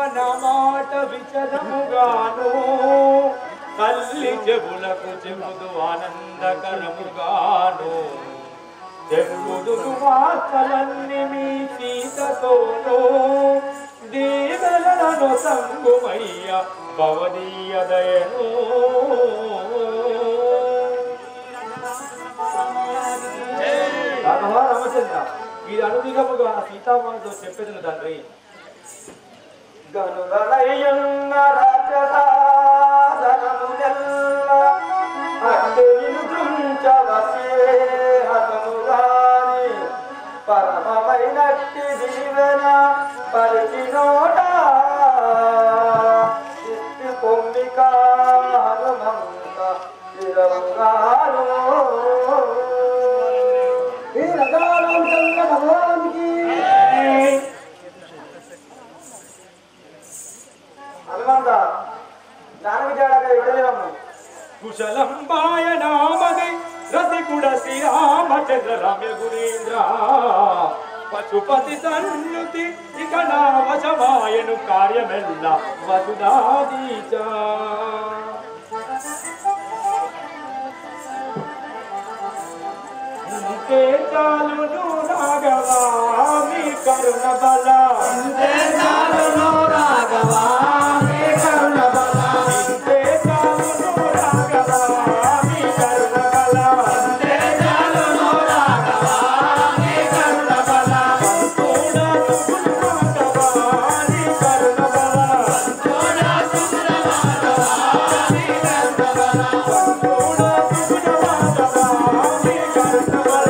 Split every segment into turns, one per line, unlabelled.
నమాట విచరముగాను తల్లి చెవులకు చెబుదు ఆనందకరముగాను చెప్పుదు వార్తలన్నీ మీ సీతతోనూ దీవెనలను సంగుమయ్య భవదీయ దయను రామచంద్ర ఈ అనుదిగముగా సీతామాతో చెప్పేది తండ్రి గనులనయ్యున్న రాజసాధనమునెల్ల అట్టెను దృంచవసే హతముగాని పరమమైనట్టి దీవెన పరిచినోట ఇష్టి పొమ్మిక హనుమంత చిరంగాను హనుమంత జ్ఞాన విజయాడక విడలేము కుశలం పాయనామది రసికుడ శ్రీరామచంద్ర రమ్య గురీంద్ర పశుపతి సన్నుతి ఇక నా వశమాయను కార్యమెల్ల వసుదాదీచ ఇంకే చాలును రాఘవా మీ కరుణ బల ఇంకే చాలును రాఘవా మీ కరుణ బల ఇంకే చాలును రాఘవా మీ కరుణ బల ఇంకే చాలును రాఘవా మీ కరుణ బల తోడా సుగుణ రాఘవా మీ కరుణ బల తోడా సుగుణ రాఘవా మీ కరుణ బల తోడా సుగుణ రాఘవా మీ కరుణ బల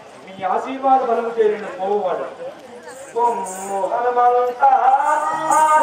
ఆశీర్వాద బలము చేరిన పోవాడు హనుమంత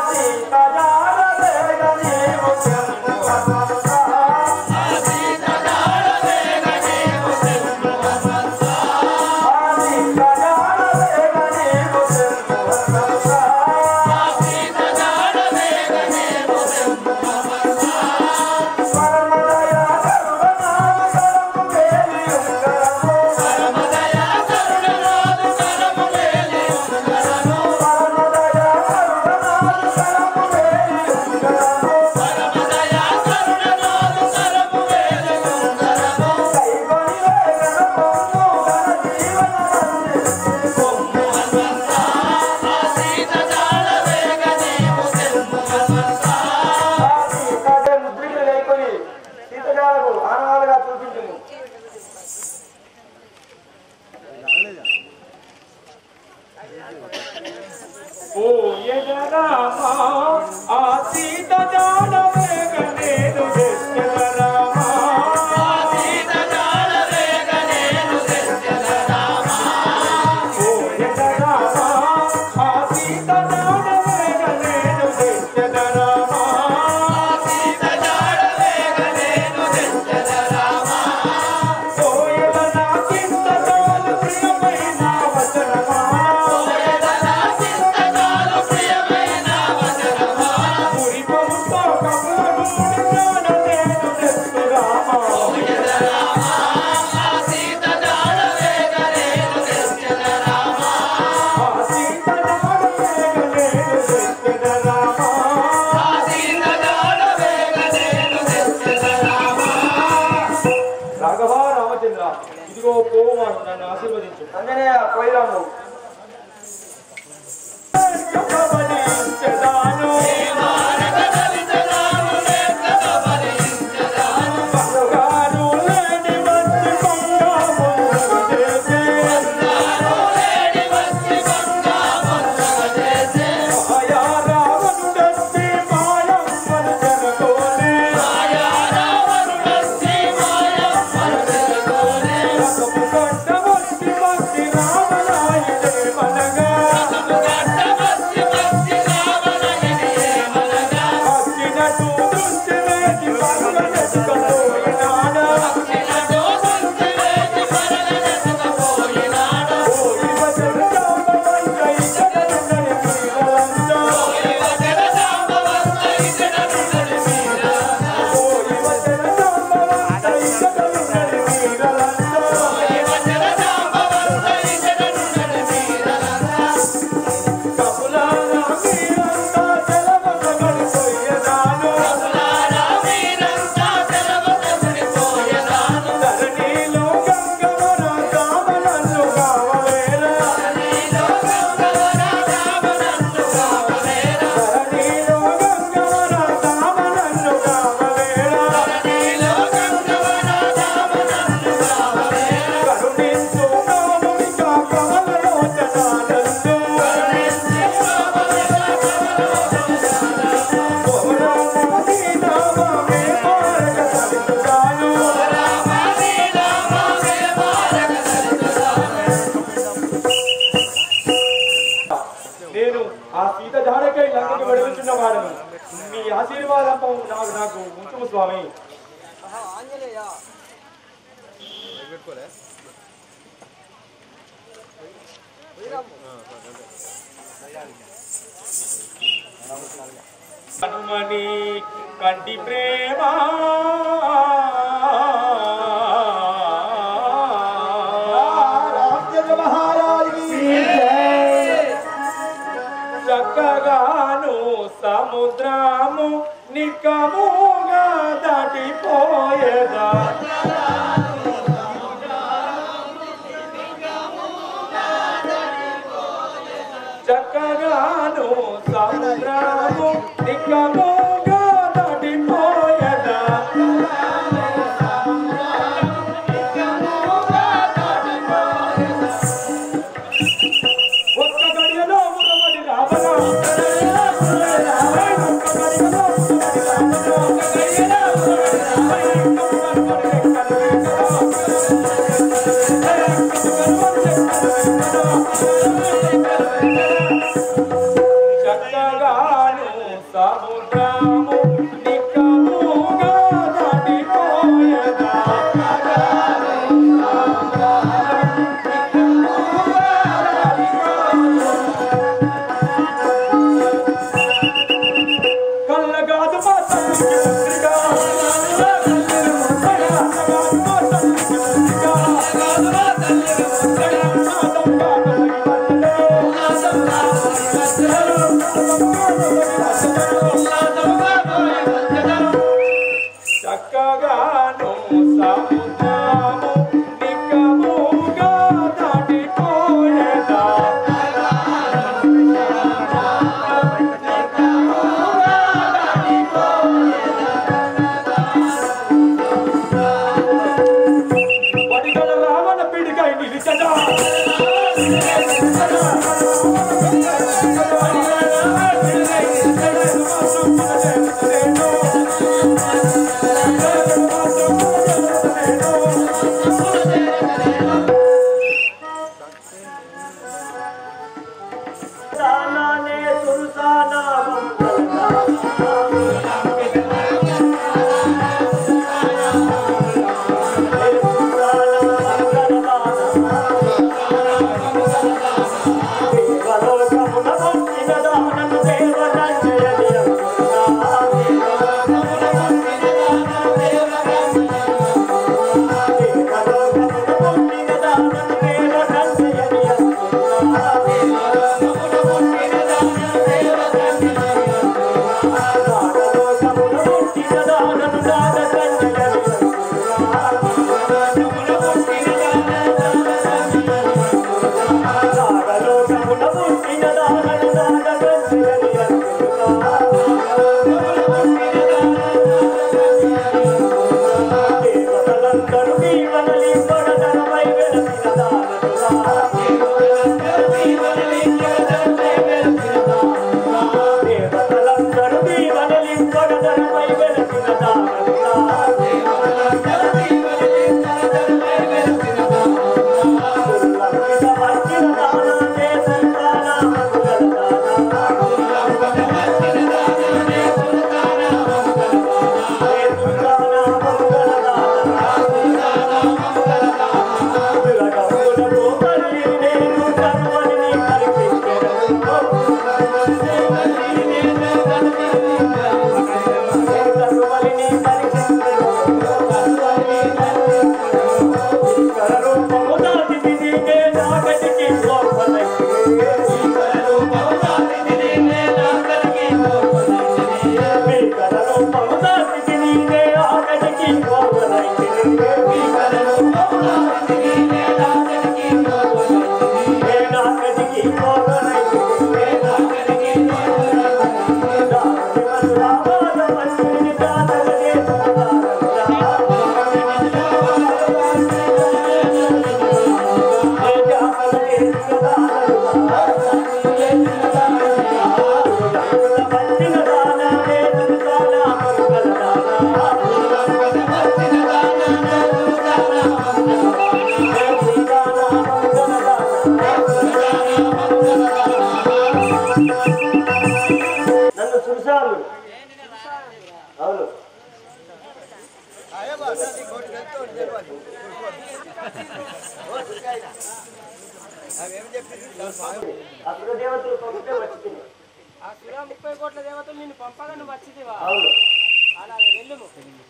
కొరకై లంకకు వెడుతున్నవాడను మీ ఆశీర్వాదం నాకు ఉంచుము స్వామి. హనుమని కంటి ప్రేమ చక్కగాను సముద్రము నికముగా దాటిపోయేదా చక్కగాను సముద్రము నికముగా దాటిపోయేదా ఒక్క గడియలో మురవడి రావణ చక్కగాను సముద్రము నికముగా దాటిపోయేదా కళ్ళగాదు మా తల్లికి ముద్రిగా చక్కగాను సముద్రము నికముగా దాటిపోయేదా వడిగల రావణ పిడికై నిలిచదా సుశాలు అవును అప్పుడు దేవతలు పంపితే వచ్చింది.
ఆ 30 కోట్ల దేవతలు నిన్ను పంపగా నువ్వు వచ్చిందివా?
అవును.
అలాగే వెళ్ళుము.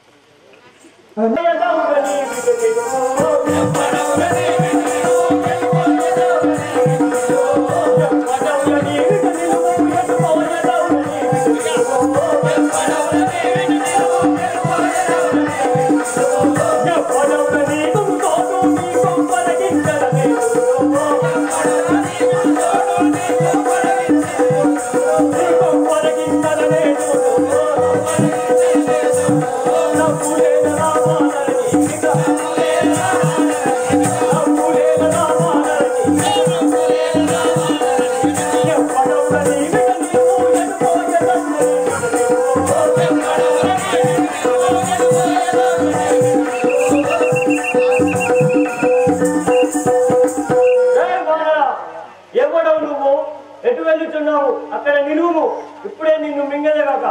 అక్కడ నిలువు ఇప్పుడే నిన్ను మింగలేగాక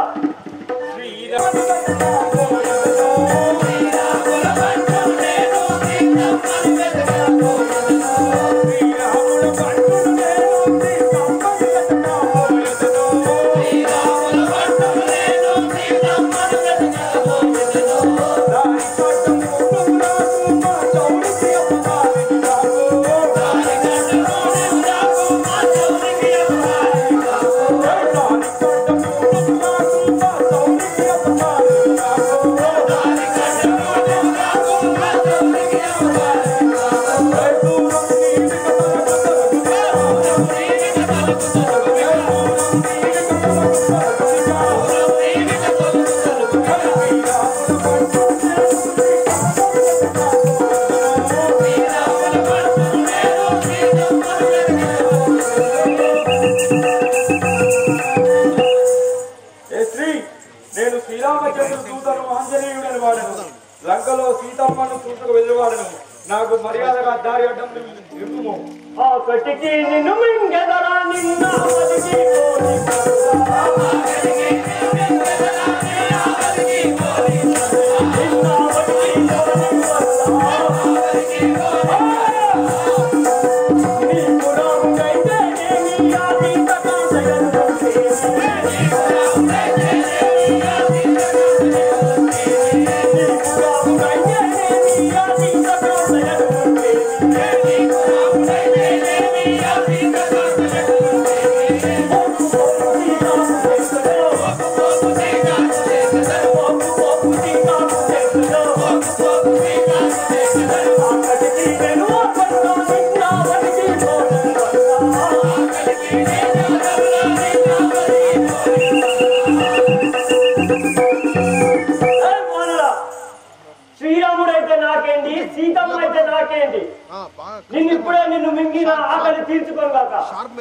లంకలో సీతమ్మను చూసుకు వెళ్ళేవాడను నాకు మర్యాదగా దారి అడ్డం ఇవ్వుము. ఆ కటికి నిన్ను మింగెదరా నిన్న శ్రీరాముడైతే నాకేంటి, సీతమ్మ అయితే నాకేంటి, నిన్ను ఇప్పుడే నిన్ను మింగిన ఆకలి తీర్చుకోగాక.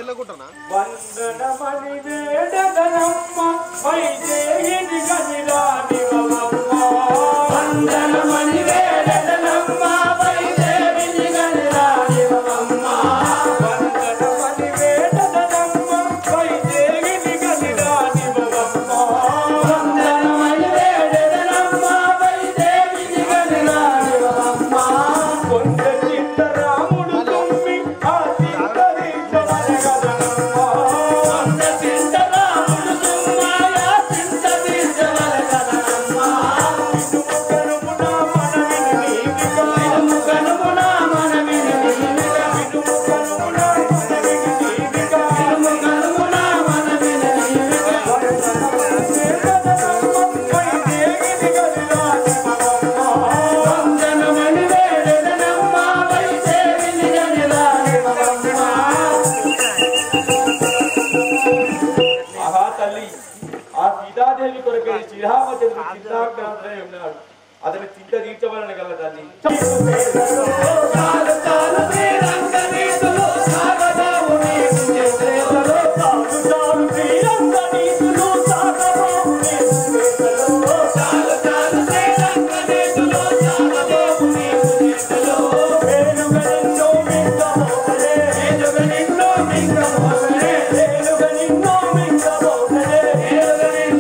వందనమని వేడదనమ్మ వైదేహిని గనిరానివమ్మ, వందనమని వేడదనమ్మ వైదేహిని గనిరానివమ్మ, వందనమని వేడదనమ్మ వైదేహిని గనిరానివమ్మ, వందనమని వేడదనమ్మ వైదేహిని గనిరానివమ్మ. కొండ చింత రాముడు తుమ్మి ఆ చింతరించమని గదనమ్మ, కొండ చింత రాముడు తుమ్మాయ చింత తీర్చమని గదనమ్మ. ఇనుముకనుమున మనవిని నీవిగా, ఇనుముకనుమున మనవిని నీవిగా, ఇనుముకనుమున మనవిని నీవిగా, ఇనుముకనుమున మనవిని నీవిగా. వైదేహిని గనిరానివమ్మ, వందనమని వేడదనమ్మ వైదేహిని గనిరానివమ్మ. ఆహా తల్లి, ఆ సీతాదేవి కొరకే శ్రీరామచంద్రుడు చింతాగ్రాంతుడై ఉన్నాడు. అతని చింత తీర్చవలని గల తల్లి. చాలు చాలు శ్రీరంగనీతులు సాగదావు నీకు చేతులలో, చాలు చాలు శ్రీరంగనీతులు సాగదావు నీకు చేతులలో, చాలు చాలు శ్రీరంగనీతులు సాగదావు నీకు చేతులలో. వేణుగనిన్నో మింగబోకలే, వేణుగనిన్నో మింగబోకలే, వేణుగనిన్నో మింగబోకలే, వేణుగనిన్నో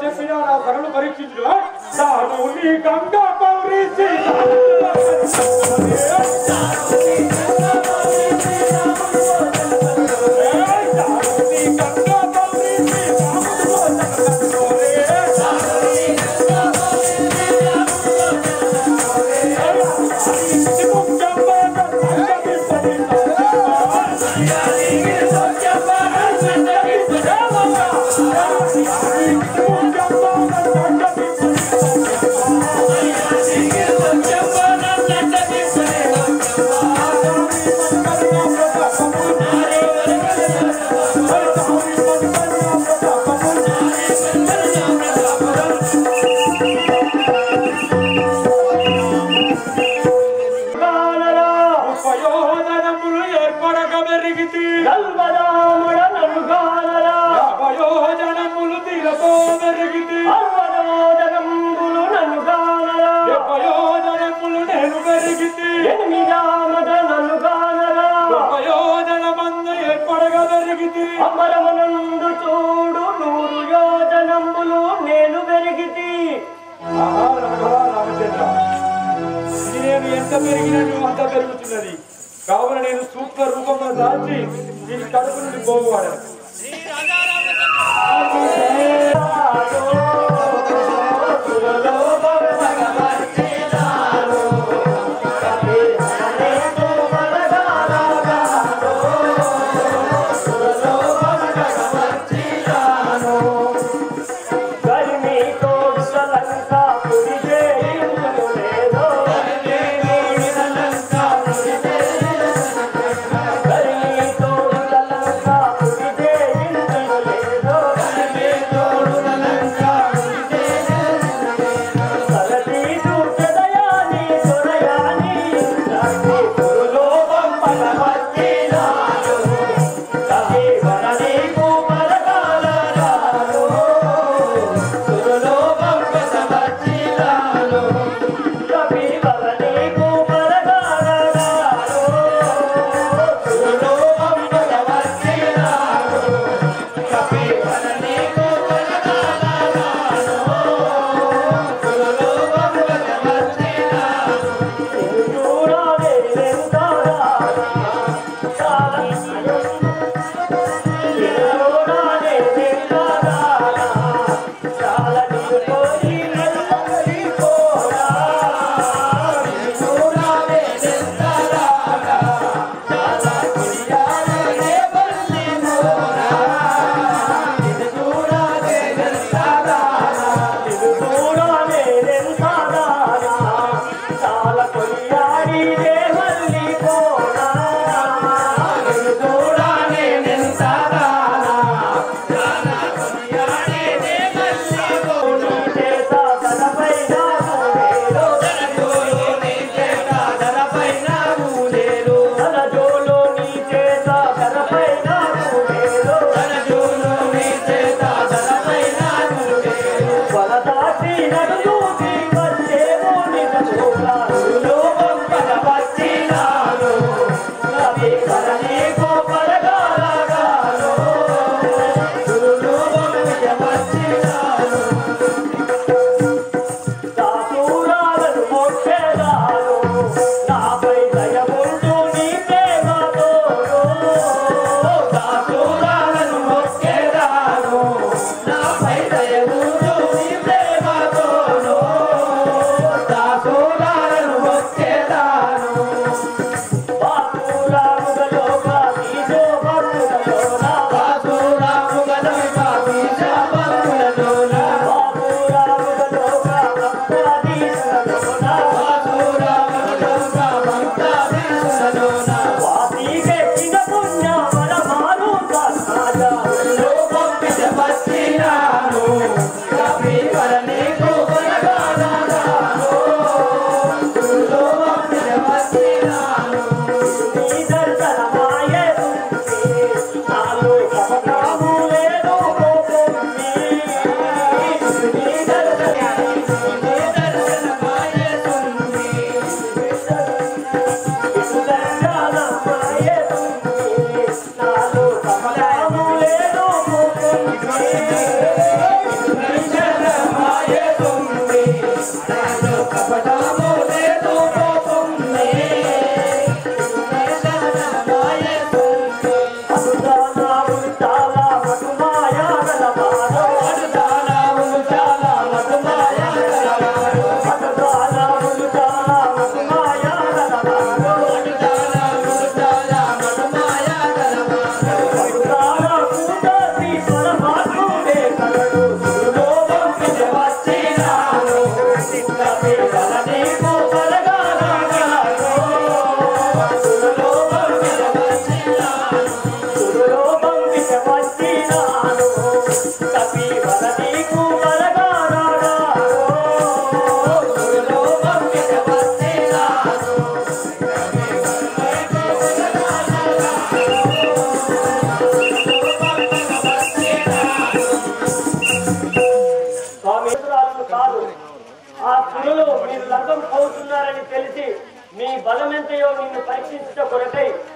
చెప్పినా నా పనులు పరీక్షించు సారు నీ గంగా పౌరీసి
అమరమునందు చూడు 100 యోజనంబులు నేను పెరిగితి.
రామచంద్ర నేను ఎంత పెరిగినా నువ్వు అంత పెరుగుతున్నది కావున నేను సూక్ష్మ రూపంలో దాచి దీని కడుపు నుండి పోవాడు.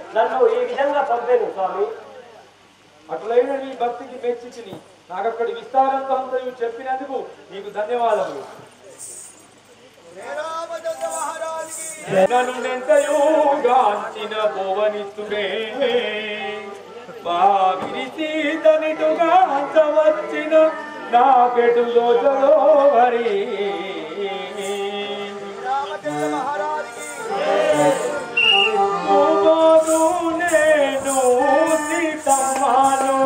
నన్ను ఈ విధంగా పంపాను స్వామి.
అట్లయిన నీ భక్తికి మెచ్చితిని. నాకు అక్కడి విస్తారంతో అంతయు చెప్పినందుకు నీకు ధన్యవాదములు. నన్నునెంతయో గాంచిన భువనిస్తుడే బావిరిసీతనిటుగా వచ్చిన నాకెటు లోచలో హరి నేను సీతమ్మాను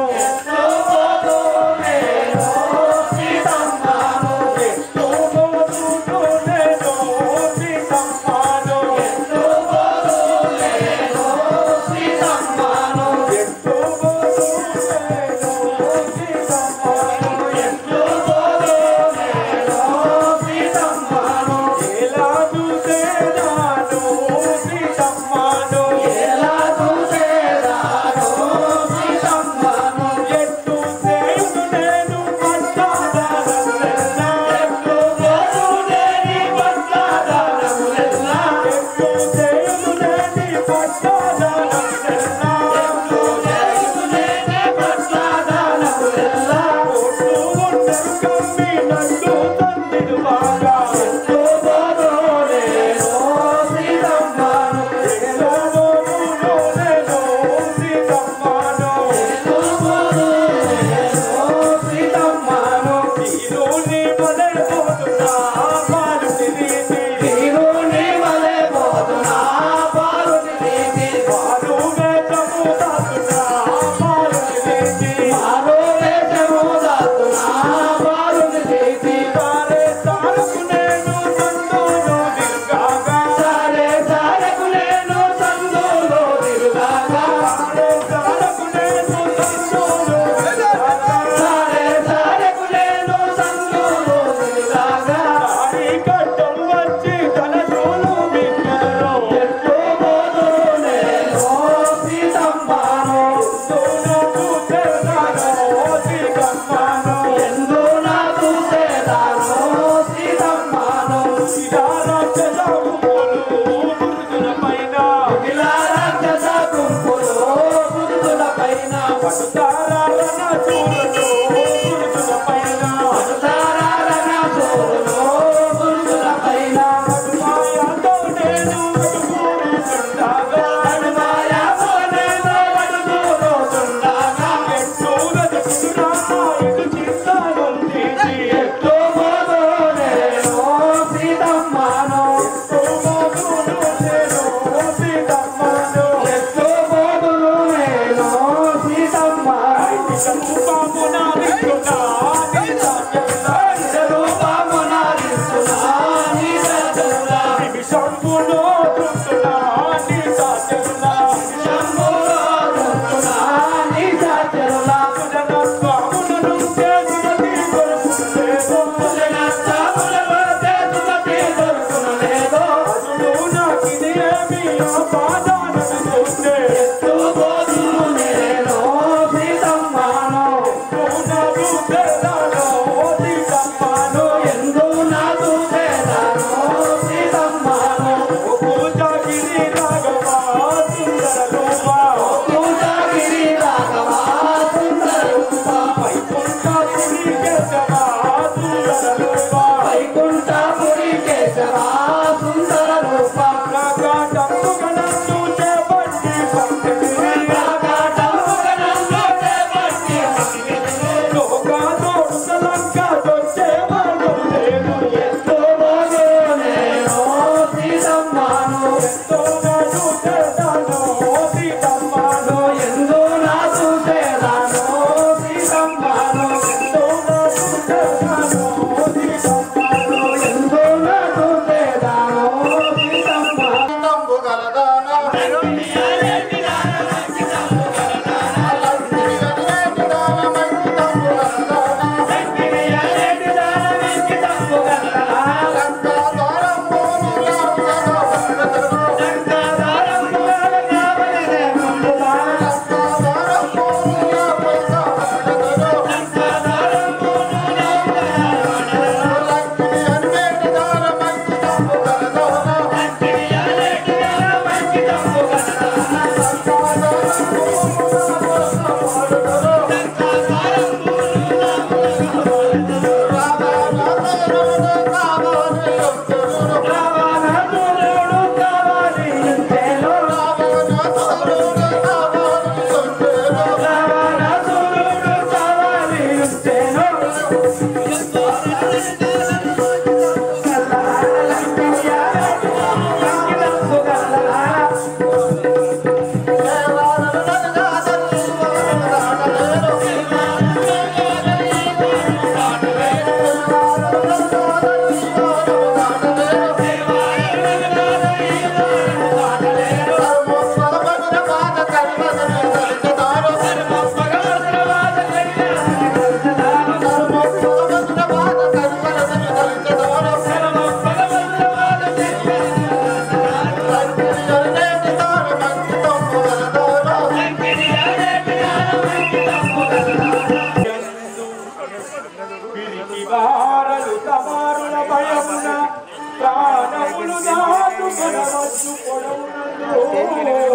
సమారుల భయమున ప్రాణములు దాటుకొనవచ్చు పొడవునందు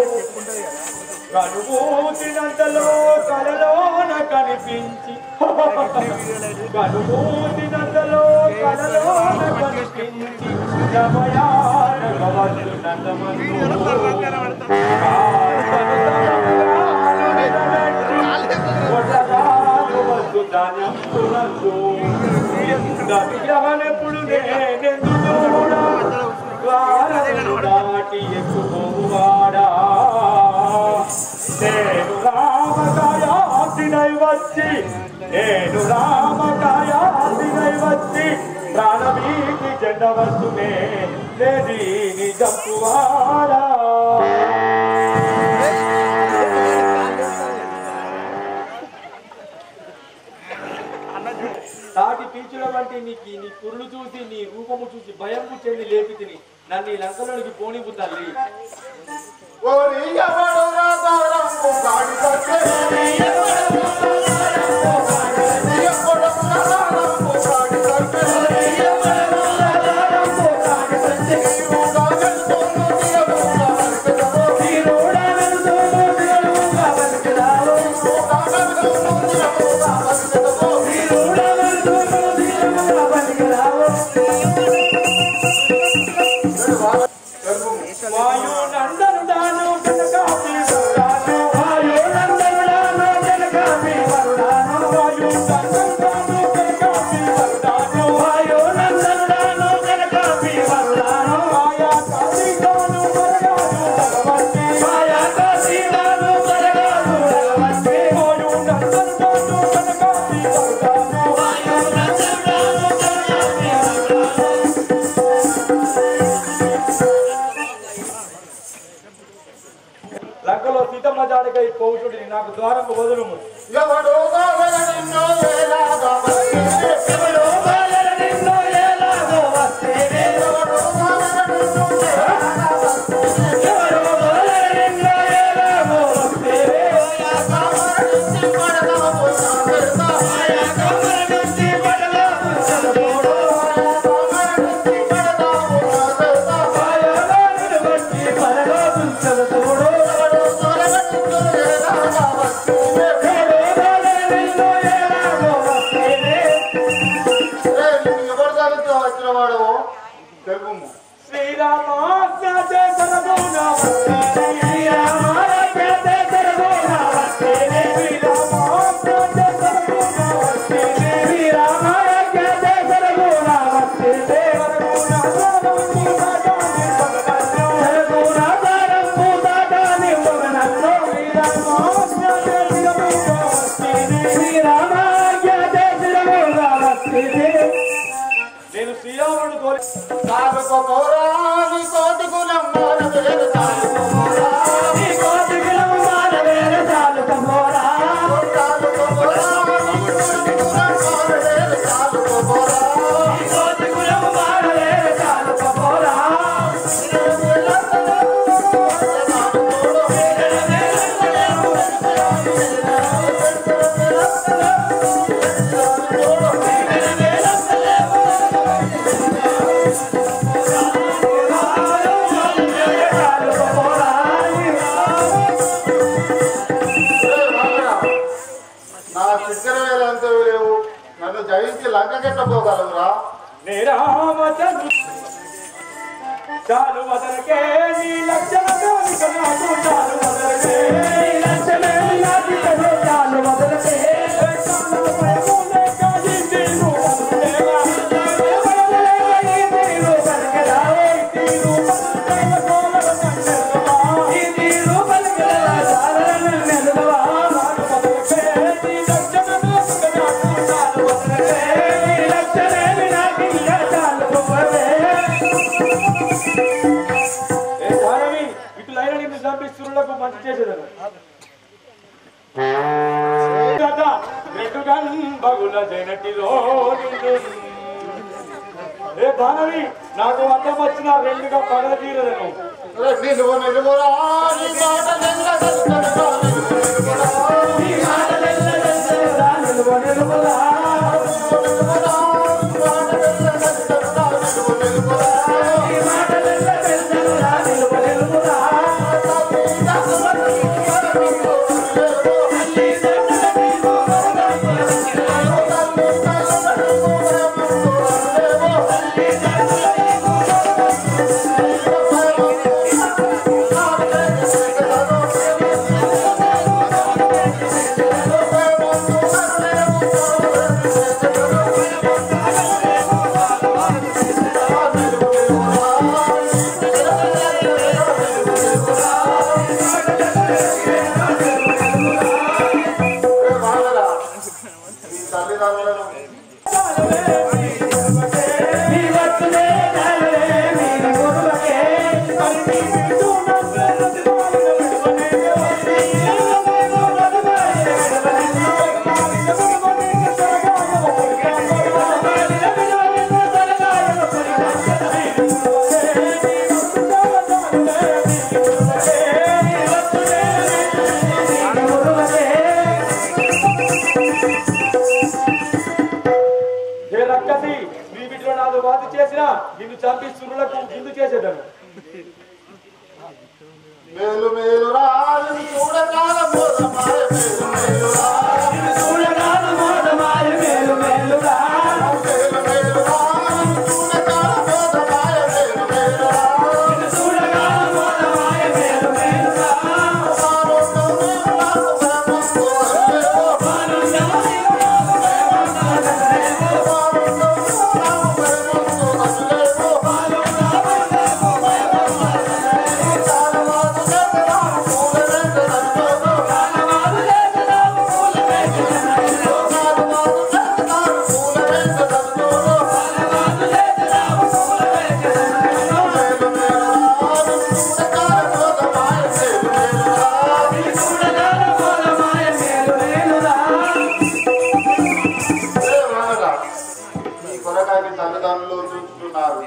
కనుమూసినంతలో కలలోన కనిపించి కనుమూసినంతలో కలలోన కనిపించి సమయానగవచ్చు నందమందు ధాన్యమునందు విగ్రహనెప్పుడు నేనెందు దాటి ఎక్కువాడా నేను రామకాయాసినై వచ్చి ప్రాణమీకి చెందవచ్చునే లేదీని జంపువాడా తాటి పీచుల వంటి నీ కురులు చూసి నీ రూపము చూసి భయము చెంది లేపి తిని నన్ను ఈ లంకలోనికి పోనివ్వు తల్లి. లంకలో సీతమ్మ జాడకై పోవుచుడి నాకు ద్వారం వదులుము. నేను శ్రీరాముడు కోరి
నన్ను జయించి లంకకెట్టపోగలవురా?
చాలు వదలకే నీ లక్షణ చాలు వదలకే చాలు వదలకే మంచి చేసేదాను బగుల జనటిలో ఏ దానవి నాకు అర్థం వచ్చిన రెండుగా పగల తీరదను
నిలువ
నిన్ను చంపి సురులకు గిందు చేసేదాను
మేలు మేలు రాజు చూడకాల మోసమాయ మేలు మేలు రాజు చూడకాల మోసమాయ మేలు మేలు రాజు మేలు మేలు రాజు చూడకాల మోసమాయ మేలు మేలు రాజు చూడకాల మోసమాయ మేలు మేలు తల్లిదండ్రులు చూస్తున్నారు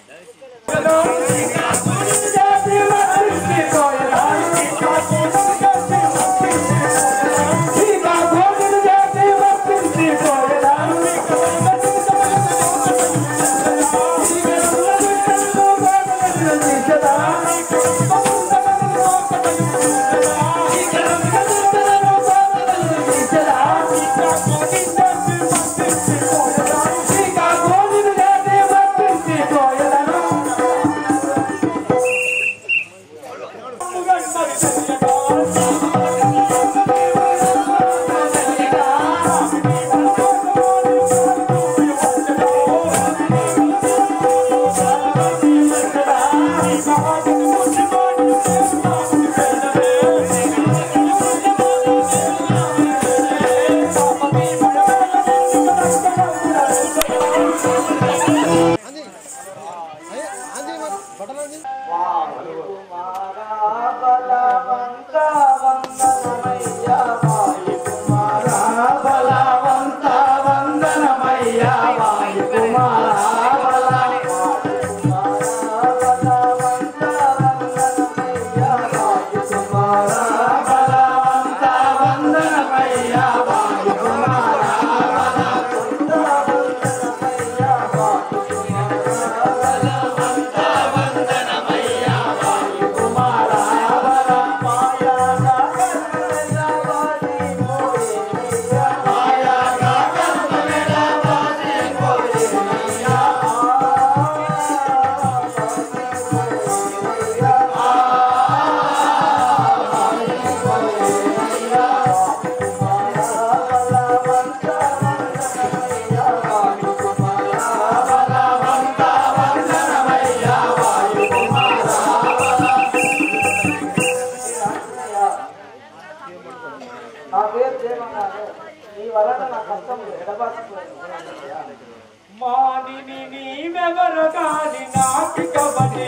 మానిని నీవెవరు కాని నాటి కబడి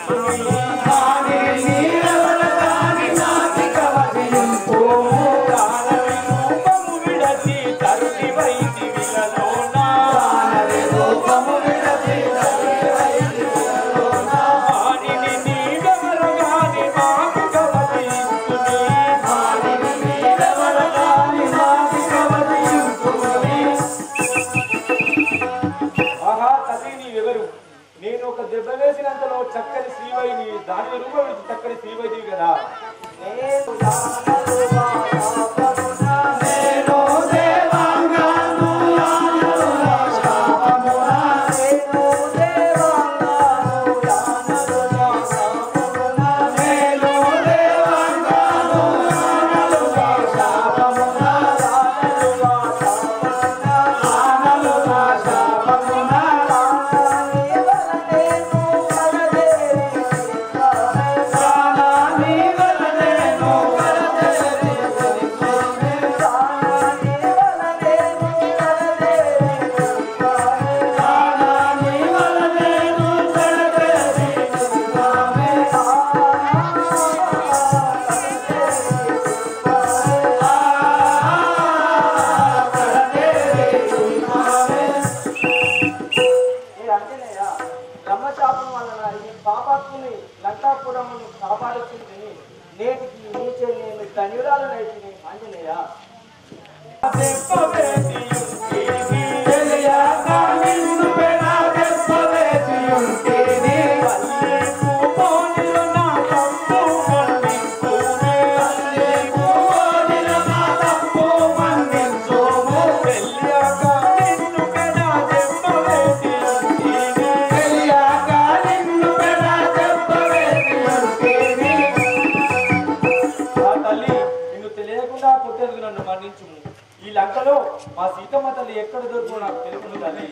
రూపము విడచి తరుటి వైది విలలోనా మానిని నీవెవరు కాని నాటి కబడి నేను ఒక దెబ్బ వేసినంతలో చక్కని శ్రీవైని దాని రూపం చక్కని శ్రీవైదేవి కదా
ఆంజనేయ ఈ లంకలో మా సీతమ్మ తల్లి ఎక్కడ దొరుకుతుందో నాకు తెలుసు తల్లి.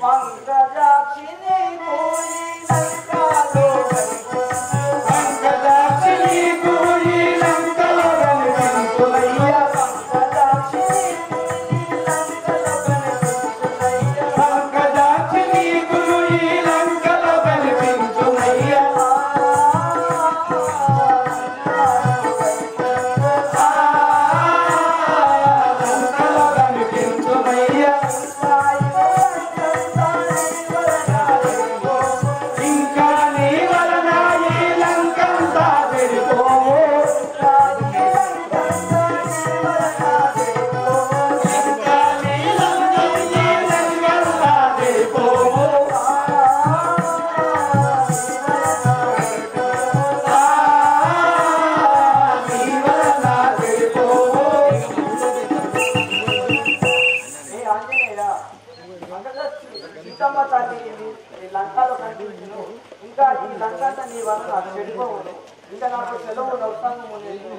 ఇంకా ఈ లంకంతా నీ వల్ల నాకు చెడిపోవను. ఇంకా నాకు సెలవు నడుస్తాను.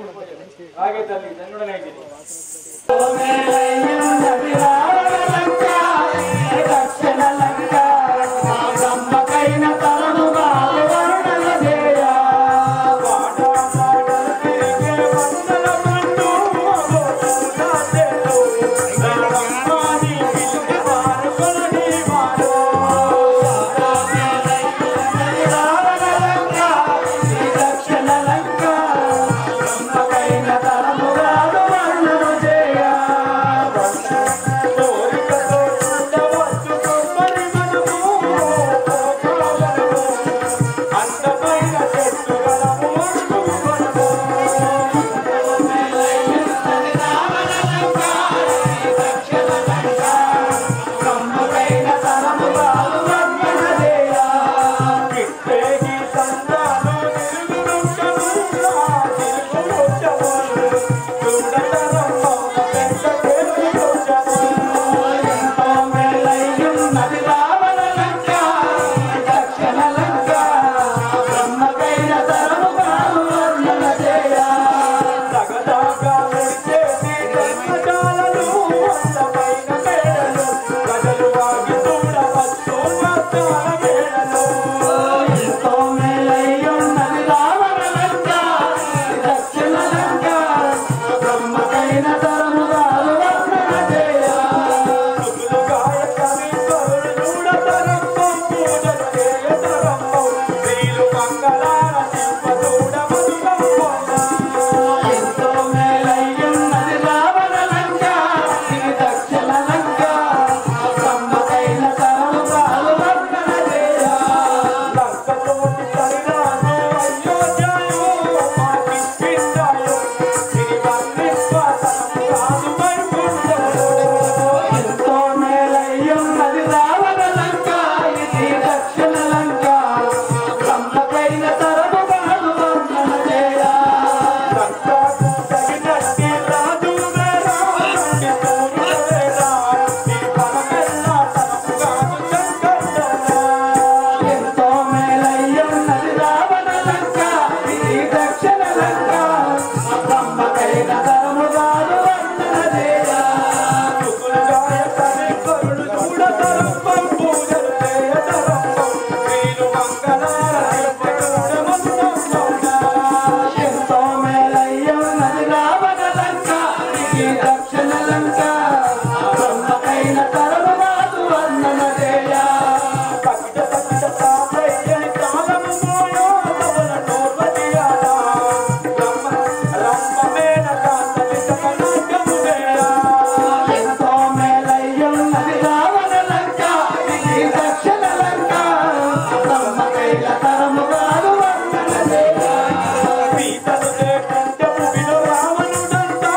అలాగే తల్లి ధన్యుడనైతే
సీతను లేకుంటే భూమిలో రావణుడంతా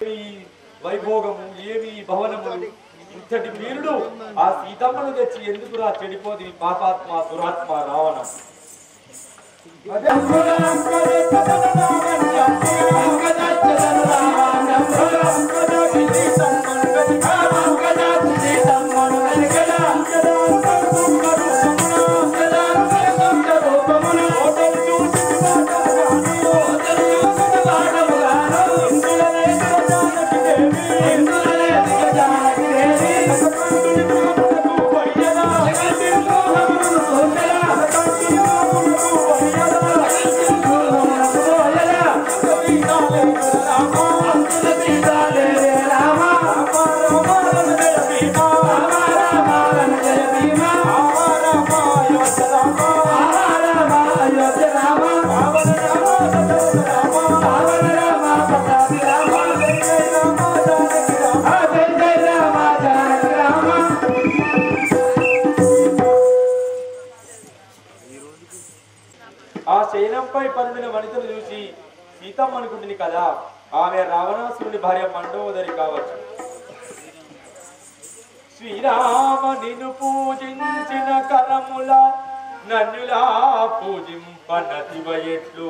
వైభోగము ఏమి భవనములు ఇంతటి వీరుడు ఆ సీతమ్మను తెచ్చి ఎందుకురా చెడిపోది పాపాత్మ దురాత్మ రావణ ఆ శయనంపై పరుడిన వనితను చూసి సీతమ్మ అనుకుంటుంది కదా ఆమె రావణాసురుని భార్య మండోదరి కావచ్చు. శ్రీరామ నిన్ను పూజించిన కరముల నన్నులా పూజింపనతివయట్లు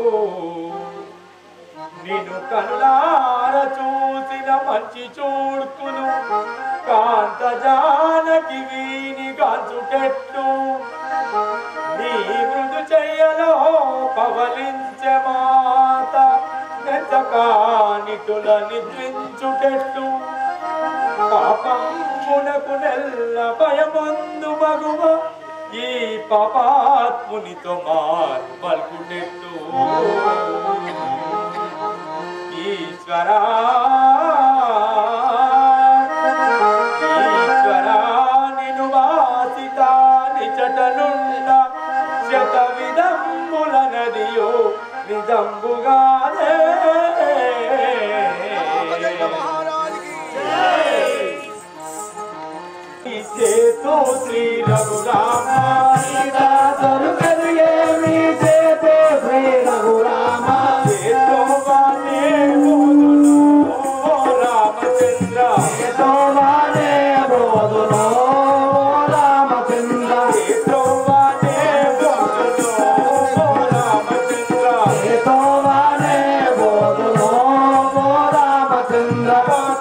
నిన్ను కనులార చూసిన మంచి చూడుకును కాంత జానకి వీని గాంచుకెట్లు నీ మృదు చెయ్యలో పవలించే మాత నెచ్చకానిటుల నిద్రించుకెట్లు పాపమునకు నెల్ల భయమందు మగువ ఈ పాపాత్మునితో మార్మల్కునెట్టు ఈశ్వరా నిను వాసిత నిచటనుండ శత విధంబుల నదియో నిజంబుగానే చేతు శ్రీ రఘురామ దొరకదు ఏమి చేతు శ్రీ రఘురామ చేతో వానే బోధును రామచంద్ర చేతో వానే బోధును రామచంద్ర చేతో వానే బోధును రామచంద్ర చేతో వానే బోధును రామచంద్ర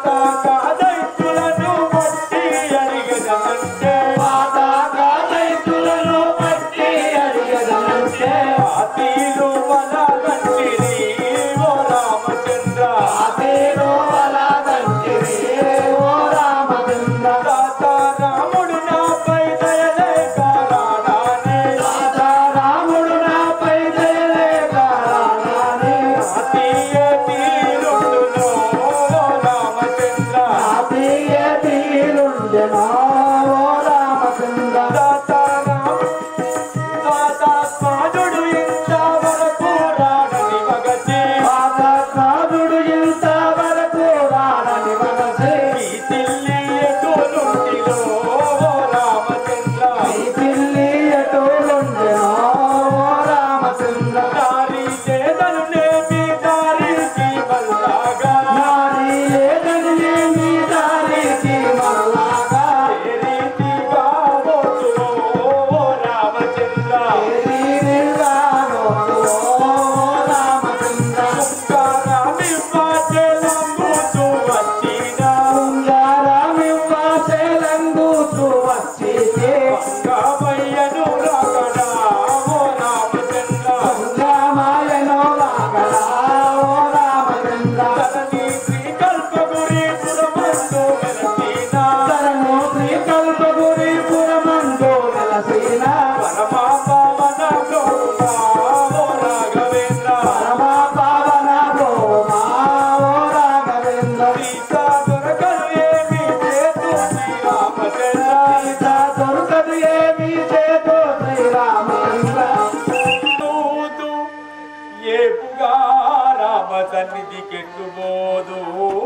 సన్నిధి కెట్టుబోదు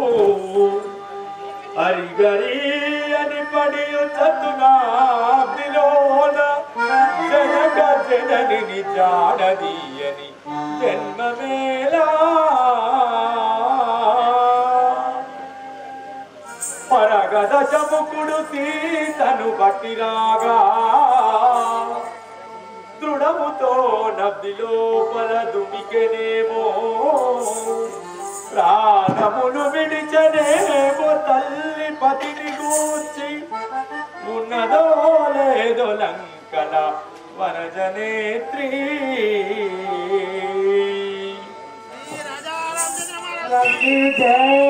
హరిగరి అని పడి చతుగా జనక జనని జాడదీయని జన్మమేలా దశముఖుడు సీతను బట్టిరాగా దృఢముతో నవ్వి లోపల దుమికెనేమో ప్రాణములు విడిచనేమో తల్లి పతిని గూర్చి ఉన్నదో లేదో లంకల వనజనేత్రి
జయ